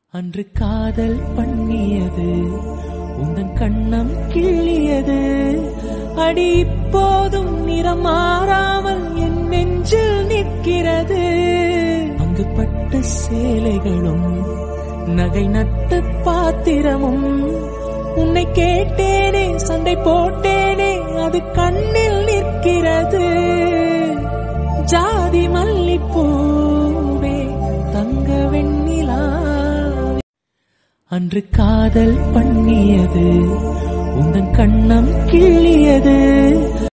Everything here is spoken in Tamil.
அன்று காதல் பண்ணியது உந்தன் கண்ணம் கிள்ளியது அடி இப்போதும் நிறம் மாறாமல் என் நெஞ்சில் நிற்கிறது. அங்கு பட்ட சேலைகளும் நகை நட்டு பாத்திரமும் உன்னை கேட்டேனே சண்டை போட்டேனே அது கண்ணில் நிற்கிறது. ஜாதி மல்லிப்பூவே தங்க வெண்ணிலா அன்று காதல் பண்ணியது உந்தன் கண்ணம் கிள்ளியது